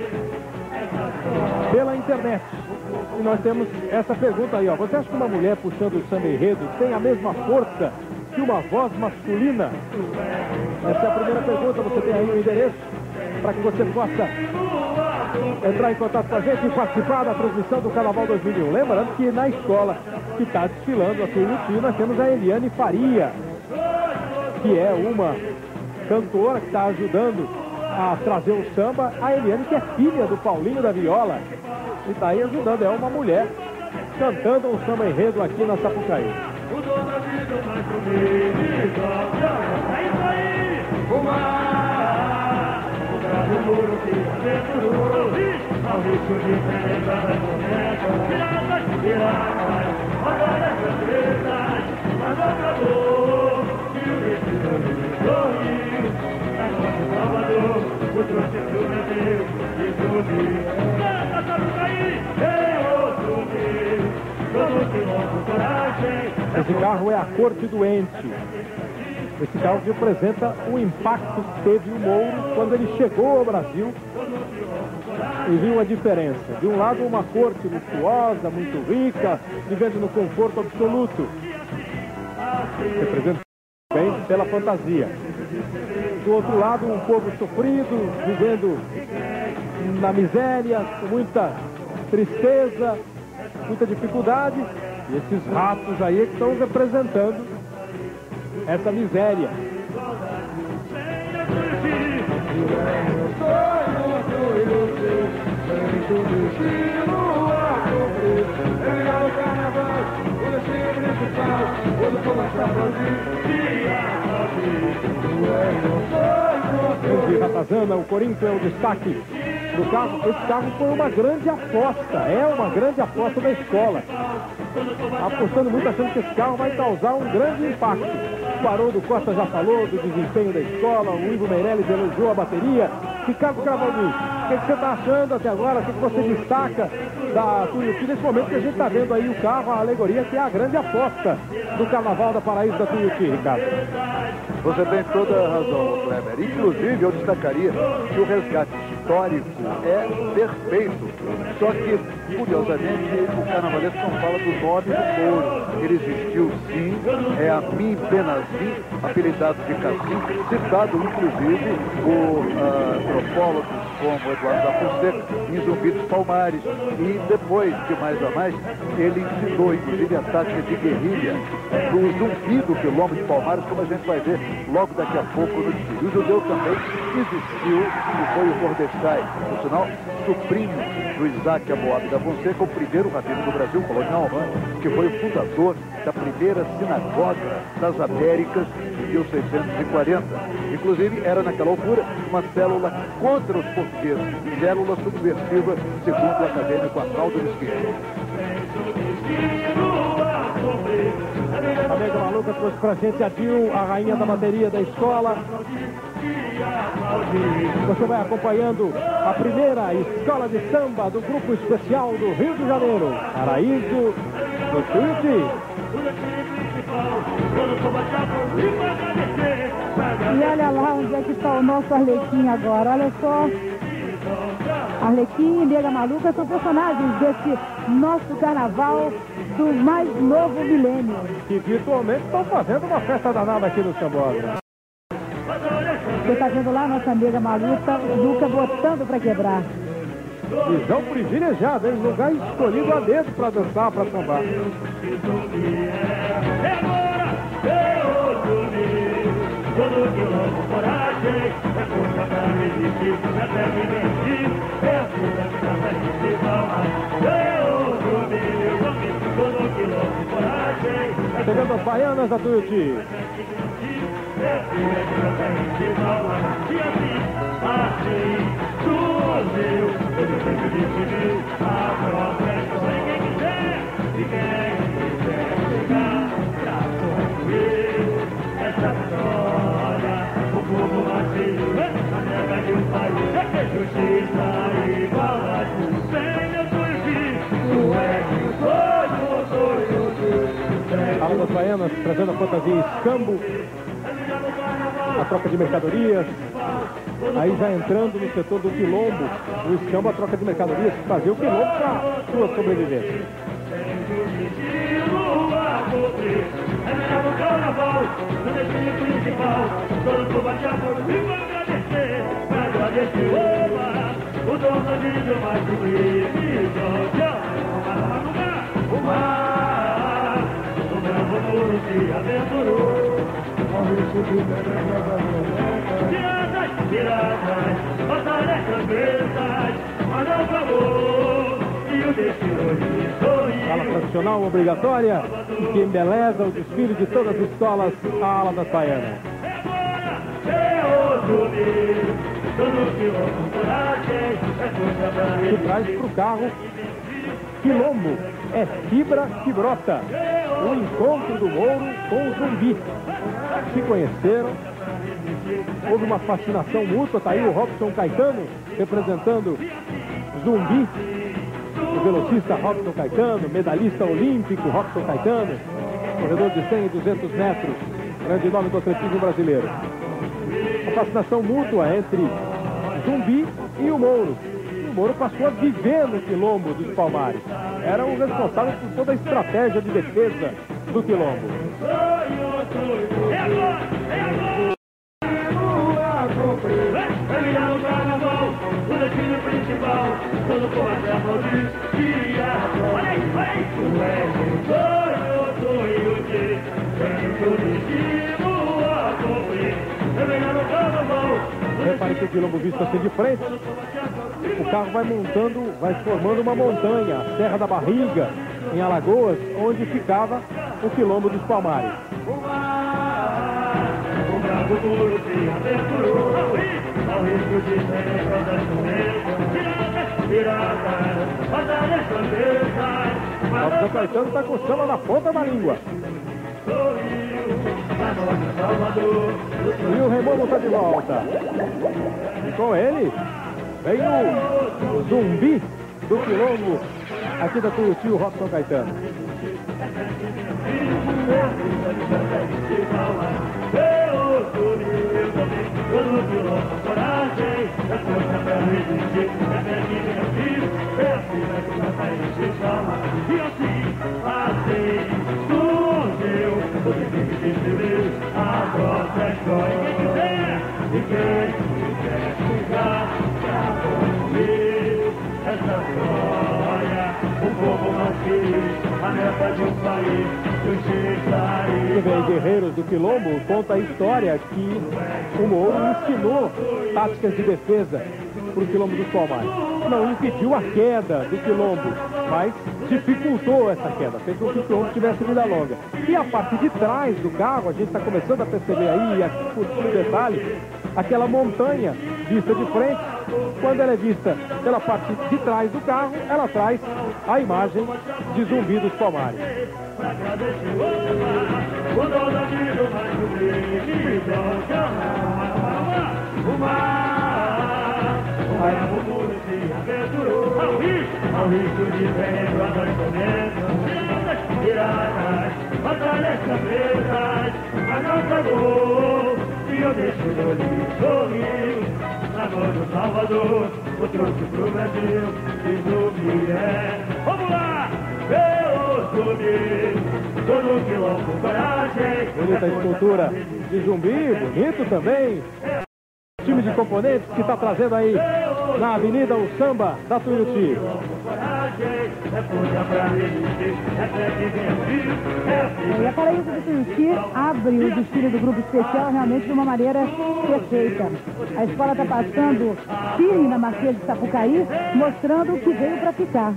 pela internet. E nós temos essa pergunta aí, ó. Você acha que uma mulher puxando o samba enredo tem a mesma força que uma voz masculina? Essa é a primeira pergunta. Você tem aí o endereço para que você possa entrar em contato com a gente e participar da transmissão do Carnaval dois mil e um. Lembrando que na escola que está desfilando aqui no Tuiuti, nós temos a Eliane Faria, que é uma cantora que está ajudando a trazer o samba. A Eliane, que é filha do Paulinho da Viola, e está aí ajudando, é uma mulher cantando um samba enredo aqui na Sapucaí. Esse carro é a Corte Doente. Esse carro que representa o impacto que teve o Mouro quando ele chegou ao Brasil e viu a diferença. De um lado, uma corte luxuosa, muito rica, vivendo no conforto absoluto, representa bem pela fantasia. Do outro lado, um povo sofrido, vivendo na miséria, com muita tristeza, muita dificuldade. E esses ratos aí que estão representando essa miséria. De Ratazana, o Corinthians é o destaque do carro. Esse carro foi uma grande aposta, é uma grande aposta da escola, apostando muito, achando que esse carro vai causar um grande impacto. O Haroldo Costa já falou do desempenho da escola, o Ivo Meirelles elogiou a bateria. Ricardo Cravaldi, o que, que você está achando até agora? O que, que você destaca da Tuiuti nesse momento que a gente está vendo aí o carro, a alegoria, que é a grande aposta do Carnaval da Paraíso da Tuiuti, Ricardo? Você tem toda a razão, Kleber. Inclusive, eu destacaria que o resgate histórico é perfeito. Só que, curiosamente, o carnavalesco não fala do nome do Mouro. Ele existiu sim, é a Mim Benazim, apelidado de Cassim, citado inclusive por uh, antropólogos como Eduardo da Fonseca, em Zumbi dos Palmares. E depois, de mais a mais, ele ensinou inclusive a tática de guerrilha do Zumbi do Quilombo de Palmares, como a gente vai ver logo daqui a pouco no desfile. O judeu também existiu e foi o Mordecai, por sinal, sobrinho do Isaac Aboab da Fonseca, o primeiro rabino do Brasil colonial, que foi o fundador da primeira sinagoga das Américas em mil seiscentos e quarenta. Inclusive, era naquela altura uma célula contra os portugueses, célula subversiva, segundo o acadêmico Arnaldo Lisqueira. A Mega Maluca trouxe pra gente a Dil, a rainha da bateria da escola. Você vai acompanhando a primeira escola de samba do grupo especial do Rio de Janeiro, Paraíso do Tuiuti. E olha lá onde é que está o nosso Arlequim agora, olha só. Arlequim e Nega Maluca são personagens desse nosso carnaval do mais novo milênio. Que virtualmente estão fazendo uma festa danada aqui no Sambódromo. Você está vendo lá a nossa Nega Maluca, Luca botando para quebrar. Visão privilegiada, hein? Lugar escolhido a dedo para dançar, para sambar. Todo que louco coragem, é força pra resistir, até me mentir, é a vida que dá pra gente salvar. Eu dormi, todo que louco coragem. Chegando as baianas da Tuiuti. É a vida que dá pra gente salvar. E assim, assim, do meu, eu sempre decidi, a própria história. Quem quiser, e quem quiser chegar pra construir essa história. Alô das Baianas, trazendo a fantasia escambo a troca de mercadorias. Aí já entrando no setor do quilombo, o escambo, a troca de mercadorias, fazer o quilombo para sua sobrevivência. O dono de mais o mar, o bravo muro se aventurou, ao risco de tiradas, tiradas, batalhas transversas, mas não acabou, e o destino de sorrir. Ala tradicional obrigatória, que embeleza o desfile de todas as escolas, a ala das baianas. Que traz para o carro quilombo, é fibra que brota. O encontro do Mouro com o Zumbi. Se conheceram, houve uma fascinação mútua. Está aí o Robson Caetano representando Zumbi, o velocista Robson Caetano, medalhista olímpico Robson Caetano, corredor de cem e duzentos metros, grande nome do atletismo brasileiro. A fascinação mútua entre Zumbi e o Mouro. O Mouro passou a viver no quilombo dos Palmares. Era o responsável por toda a estratégia de defesa do quilombo. Repare que o quilombo visto assim de frente, o carro vai montando, vai formando uma montanha, a Serra da Barriga, em Alagoas, onde ficava o quilombo dos Palmares. O bravo muro se aventurou, ao risco de ser das piratas, batalhas transversas. Robson Caetano está com o samba na ponta da língua. E o Raimundo está de volta. E com ele vem o Zumbi do quilombo aqui da Tuiuti, o Robson Caetano. E bem, Guerreiros do Quilombo conta a história que o Mouro ensinou táticas de defesa para o Quilombo dos Palmares. Não impediu a queda do Quilombo, mas dificultou essa queda, fez com que o Quilombo tivesse vida longa. E a parte de trás do carro, a gente está começando a perceber aí, aqui por no detalhe, aquela montanha vista de frente, quando ela é vista pela parte de trás do carro, ela traz a imagem de Zumbi dos Palmares. Ao risco de vento, as tiradas, batalhas cabeças, mas não acabou, e eu deixo de sorrir. Na mão do Salvador, eu trouxe pro Brasil, e Zumbi é. Vamos lá! Eu Zumbi, todo quilombo, coragem. Bonita escultura de Zumbi, bonito também. Time de componentes que está trazendo aí na avenida o samba da Tuiuti. E a Paraíso do Tuiuti abre o desfile do grupo especial realmente de uma maneira perfeita. A escola está passando firme na Marquês de Sapucaí, mostrando o que veio para ficar.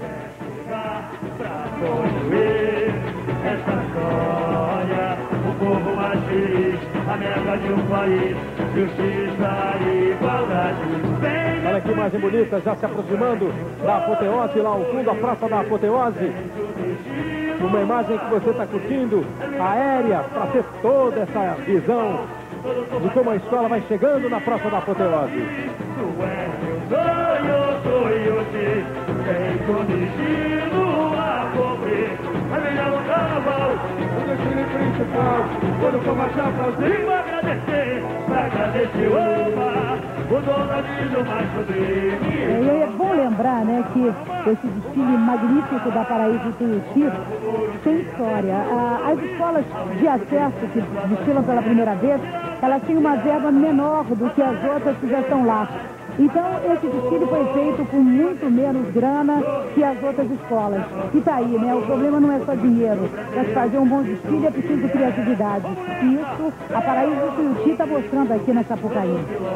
Essa história, o povo mais feliz, a meta de um país, justiça e igualdade. Olha que imagem bonita, já se aproximando da apoteose, lá ao fundo, a Praça da Apoteose. Uma imagem que você está curtindo, aérea, para ter toda essa visão de como a escola vai chegando na Praça da Apoteose. Sonho, sonho, tem com destino a cumprir. A melhor no carnaval, o desfile principal. principal, quando for marchar aplaudir, pra agradecer, pra agradecer, opa, o dono mais sublime. É, é bom lembrar, né, que esse desfile magnífico da Paraíso Tuiuti tem história. Ah, as escolas de acesso que desfilam pela primeira vez, elas têm uma verba menor do que as outras que já estão lá. Então, esse desfile foi feito com muito menos grana que as outras escolas. E tá aí, né? O problema não é só dinheiro. Para fazer um bom desfile é preciso criatividade. E isso, a Paraíso Tuiuti está mostrando aqui na Sapucaí.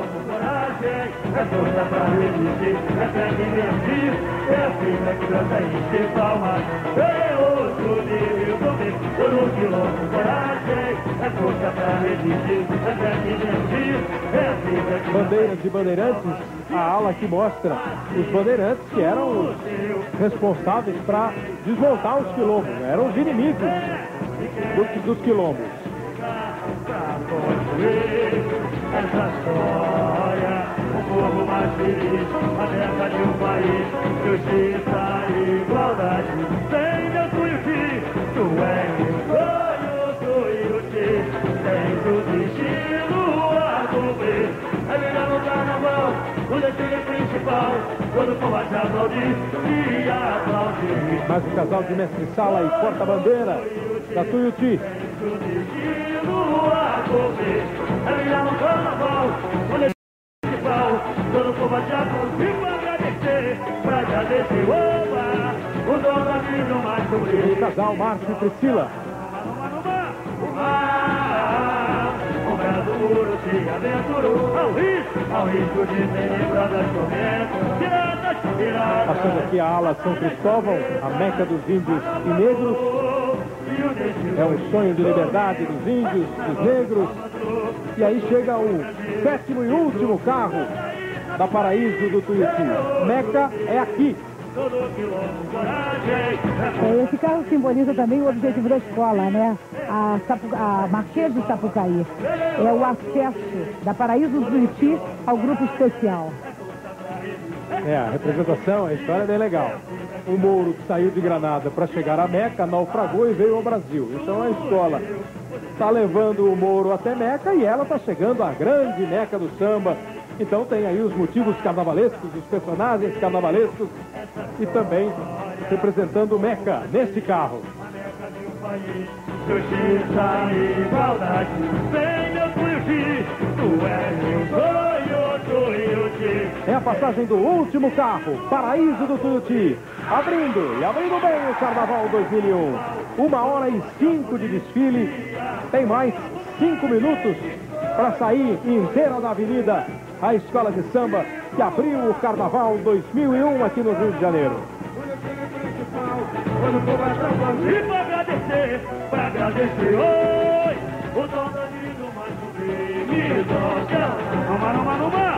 Bandeiras de bandeirantes, a ala que mostra os bandeirantes que eram os responsáveis para desmontar os quilombos, eram os inimigos do, dos quilombos. Pra construir essa história, o povo mais feliz, a terra de um país, justiça e igualdade. Sem meu Tuiuti, tu és meu sonho, Tuiuti, tem tudo destino a cumprir. É virar no carnaval, o desfile principal, quando o povo te aplaudir e aplaudir. Mais um casal de mestre-sala e porta-bandeira da Tuiuti. É virar no carnaval, o desfile principal, quando o povo te aplaudir pra agradecer, pra agradecer, oba, o dono da vida mais sublime. O casal Márcio e Priscila. O brado muro se aventurou ao risco, ao risco de tenebradas tormentas, piratas, piratas. Passando aqui a ala São Cristóvão, a meca dos índios e negros. É um sonho de liberdade dos índios, dos negros. E aí chega o sétimo e último carro da Paraíso do Tuiuti. Meca é aqui. Esse carro simboliza também o objetivo da escola, né? A, Sapu, a Marquês de Sapucaí. É o acesso da Paraíso do Tuiuti ao grupo especial. É, a representação, a história é bem legal. O Mouro que saiu de Granada para chegar a Meca, naufragou e veio ao Brasil. Então a escola está levando o Mouro até Meca e ela está chegando à grande Meca do samba. Então tem aí os motivos carnavalescos, os personagens carnavalescos e também representando Meca nesse carro. Justiça e igualdade, sem meu Tuiuti, tu és meu sonho, Tuiuti. É a passagem do último carro, Paraíso do Tuiuti, abrindo e abrindo bem o Carnaval dois mil e um. Uma hora e cinco de desfile, tem mais cinco minutos para sair inteira da avenida a escola de samba que abriu o Carnaval dois mil e um aqui no Rio de Janeiro. Quando o povo aplaudir, pra agradecer, pra agradecer, oi, o dono da vida mais sublime, numa, numa, numa,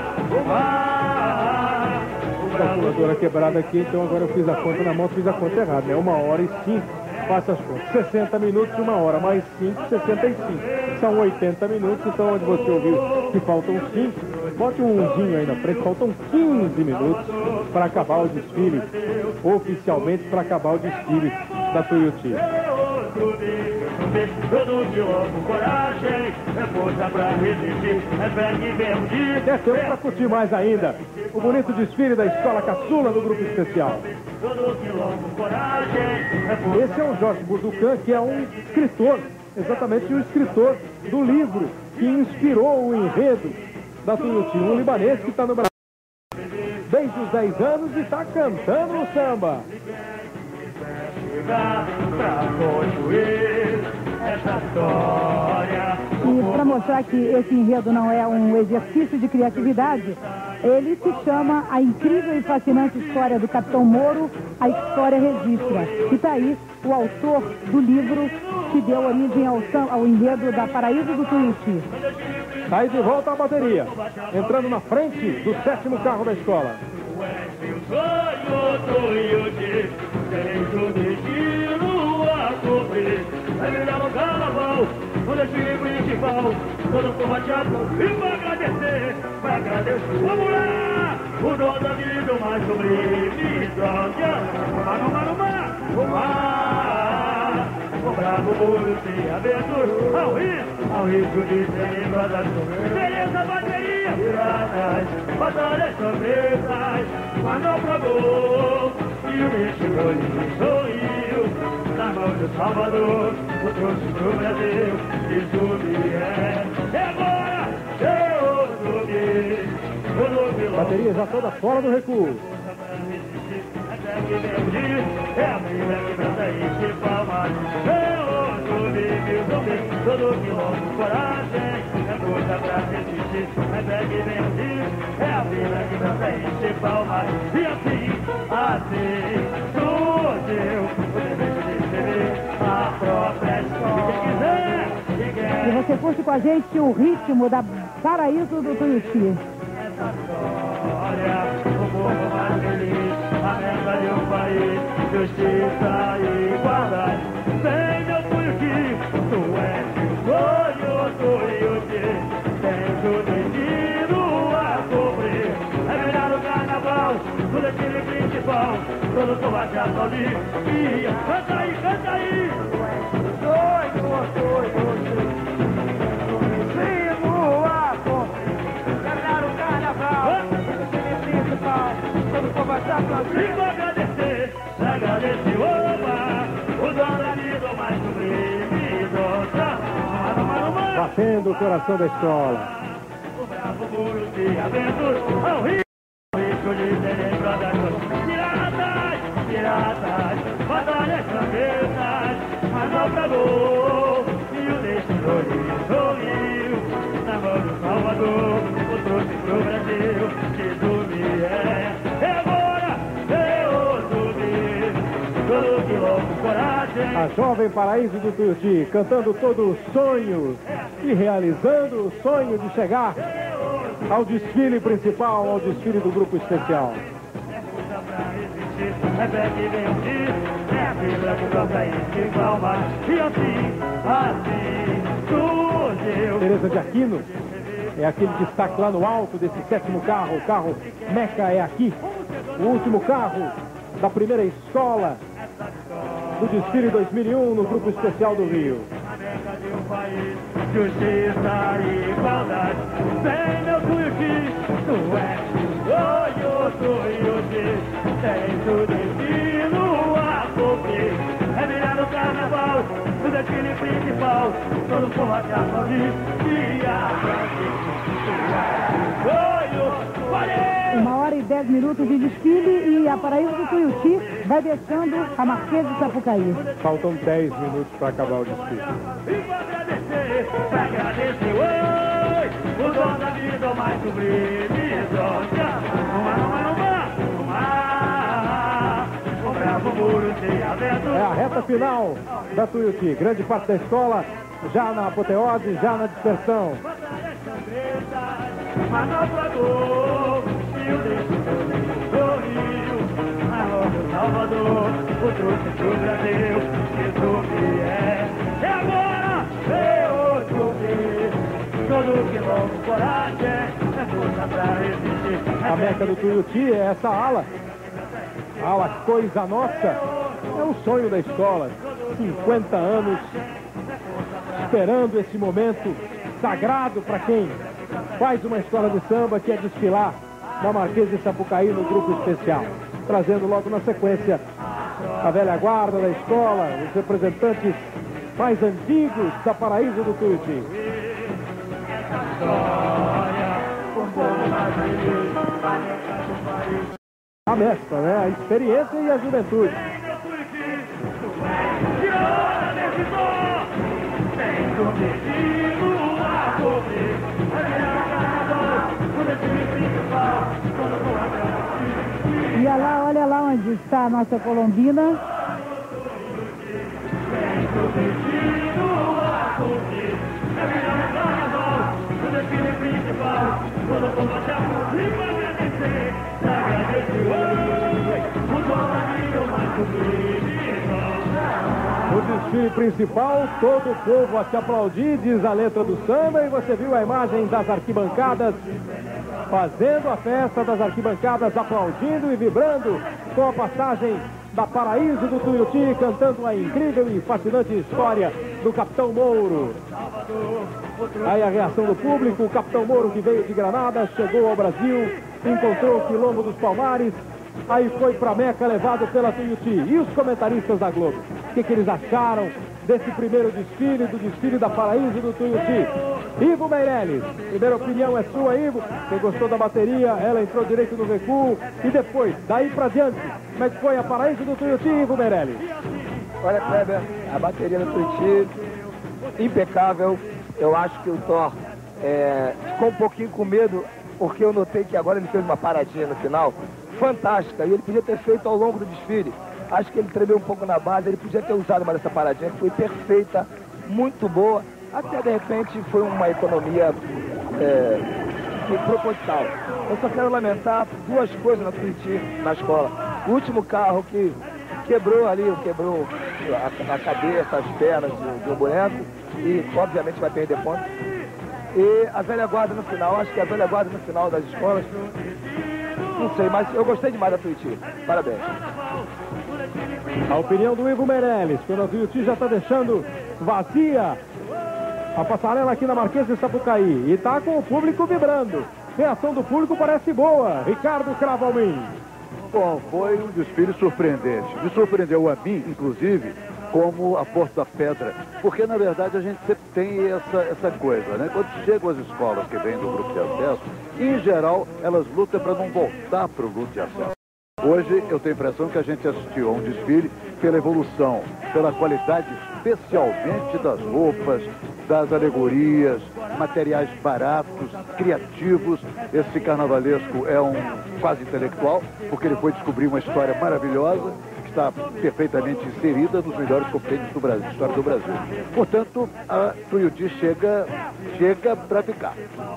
numa. Calculadora quebrada aqui, então agora eu fiz a conta na mão, fiz a conta errada, né? Uma hora e cinco, faça as contas. sessenta minutos, uma hora, mais cinco, sessenta e cinco. São oitenta minutos, então onde você ouviu que faltam cinco, bote um umzinho aí na frente, faltam quinze minutos para acabar o desfile, oficialmente para acabar o desfile da Tuiuti. É tempo para curtir mais ainda o bonito desfile da Escola Caçula do Grupo Especial. Esse é o Jorge Burducan, que é um escritor, exatamente um escritor do livro que inspirou o enredo da Tuiuti, um libanês que está no Brasil desde os dez anos e está cantando o samba. E para mostrar que esse enredo não é um exercício de criatividade, ele se chama A Incrível e Fascinante História do Capitão Mouro, a História Registra. E está aí o autor do livro que deu origem ao, ao enredo da Paraíso do Tuiuti. Está aí de volta a bateria, entrando na frente do sétimo carro da escola. No desfile principal, todo o povo te aplaudir pra agradecer, pra agradecer. Vamos lá! O dono da vida mais sublime, droga, mano, mano, mano, o bravo muro se aventura, ao risco, ao risco de serem brodas. Beleza, bateria, piratas, batalhas surpresas, manobra gol, e o mexicano sorriu, na mão do Salvador, o trouxe pro Brasil, e subir é, é agora, é outro mês, o nome bateria já toda fora do recuo. é a briga que canta e se palma, é outro mês, todo quilômetro coragem, é força pra resistir, é pegue vencer, é a briga que canta e se palma, e assim, assim, sou eu, o desejo de ser a própria história, se quiser, se quer. E você curte com a gente o ritmo da Paraíso do Tuiuti. Essa história, o povo mais feliz, a meta de um país, justiça e igualdade. Vem meu Tuiuti, tu és o sonho Tuiuti, tens o destino a cumprir. É melhor o carnaval, do desfile principal, todo povo vai te aplaudir. E canta aí, canta aí. Sonho Tuiuti, destino a cumprir. E vou agradecer, agradecer, opa, o dono da vida mais sublime, Batendo o coração da escola. o bravo muro se aventura, ao rio, ao risco de serem brodas. Piratas, piratas, batalhas francesas, manobra gol, e o destino lhe sorriu, na mão do Salvador, o trouxe pro Brasil, Jesus me é, é agora, é outro dia, todo quilômetro coragem. A jovem Paraíso do Tuiuti, cantando todo o sonho e realizando o sonho de chegar ao desfile principal, ao desfile do grupo especial. É pé que vem o dia, é a fibra que toca e se calma. E assim, assim, surgiu. Tereza de Aquino é aquele que está lá no alto desse sétimo carro. O carro Meca é aqui. O último carro da primeira escola do desfile dois mil e um no grupo especial do Rio. A meta de um país, justiça e igualdade. Vem meu Tuiuti, tu és o sonho Tuiuti, tens o destino a cumprir. É melhor no carnaval, no desfile principal, todo povo a te aplaudir. E a tu és o sonho, valeu! Uma hora e dez minutos de desfile e a Paraíso do Tuiuti vai deixando a Marquesa de Sapucaí. Faltam dez minutos para acabar o desfile. E vou agradecer, pra agradecer, oi, o dono da vida, o mais sublime, uma, uma, uma, uma, o bravo muro se aventura. É a reta final da Tuiuti. Grande parte da escola já na apoteose, já na dispersão. Manobra gol, e o destino sorriu, na roda do Salvador, o trouxe pro Brasil, Jesus me é, é agora, é outro mês, todo quilômetro coragem, é força pra resistir. A Meca do Tuiuti é essa ala. A ala Coisa Nossa. É o sonho da escola. cinquenta anos esperando esse momento sagrado para quem faz uma escola de samba, que é desfilar na Marquesa de Sapucaí no grupo especial. Trazendo logo na sequência a velha guarda da escola, os representantes mais antigos da Paraíso do Tuiuti. A mescla, né? A experiência e a juventude. E olha lá, olha lá onde está a nossa Colombina. No desfile principal, todo o povo a te aplaudir, diz a letra do samba, e você viu a imagem das arquibancadas fazendo a festa, das arquibancadas aplaudindo e vibrando com a passagem da Paraíso do Tuiuti, cantando a incrível e fascinante história do Capitão Mouro. Aí a reação do público, o Capitão Mouro, que veio de Granada, chegou ao Brasil, encontrou o Quilombo dos Palmares, aí foi para Meca, levado pela Tuiuti. E os comentaristas da Globo, o que, que eles acharam desse primeiro desfile, do desfile da Paraíso do Tuiuti? Ivo Meirelles, primeira opinião é sua, Ivo. Você gostou da bateria, ela entrou direito no recuo. E depois, daí para diante, como é que foi a Paraíso do Tuiuti, Ivo Meirelles? Olha, Kleber, a bateria do Tuiuti, impecável. Eu acho que o Thor é, ficou um pouquinho com medo, porque eu notei que agora ele fez uma paradinha no final, fantástica, e ele podia ter feito ao longo do desfile. Acho que ele tremeu um pouco na base, ele podia ter usado uma dessa paradinha, que foi perfeita, muito boa. Até de repente foi uma economia é, proposital. Eu só quero lamentar duas coisas na Tuiuti, na escola. O último carro que quebrou ali, quebrou a, a cabeça, as pernas de, de um boneco e obviamente vai perder ponto. E a velha guarda no final, acho que a velha guarda no final das escolas, não sei, mas eu gostei demais da Tuiuti. Parabéns. A opinião do Ivo Meirelles, quando a Tuiuti já está deixando vazia a passarela aqui na Marquês de Sapucaí. E está com o público vibrando. Reação do público parece boa. Ricardo Cravalmin. Bom, foi um desfile surpreendente. Me surpreendeu a mim, inclusive, como a Porta Pedra. Porque, na verdade, a gente sempre tem essa, essa coisa, né? Quando chegam as escolas que vêm do grupo de acesso, em geral, elas lutam para não voltar para o grupo de acesso. Hoje, eu tenho a impressão que a gente assistiu a um desfile pela evolução, pela qualidade, especialmente das roupas, das alegorias, materiais baratos, criativos. Esse carnavalesco é um quase intelectual, porque ele foi descobrir uma história maravilhosa, que está perfeitamente inserida nos melhores competentes do Brasil, história do Brasil. Portanto, a Tuiuti chega, chega para ficar.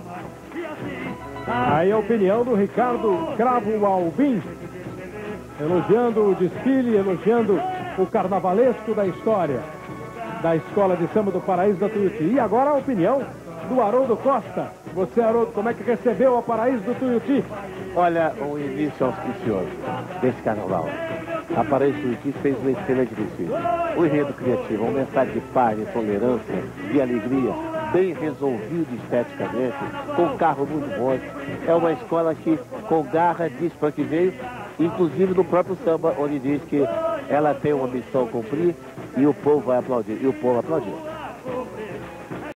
Aí a opinião do Ricardo Cravo Albim, elogiando o desfile, elogiando o carnavalesco da história da Escola de Samba do Paraíso da Tuiuti. E agora a opinião do Haroldo Costa. Você, Haroldo, como é que recebeu a Paraíso do Tuiuti? Olha, um início auspicioso desse carnaval. A Paraíso do Tuiuti fez um excelente desfile. O enredo criativo, uma mensagem de paz, de tolerância, de alegria, bem resolvido esteticamente, com carro muito bom. É uma escola que, com garra, diz para que veio, inclusive no próprio samba, onde diz que ela tem uma missão a cumprir e o povo vai aplaudir. E o povo aplaudiu.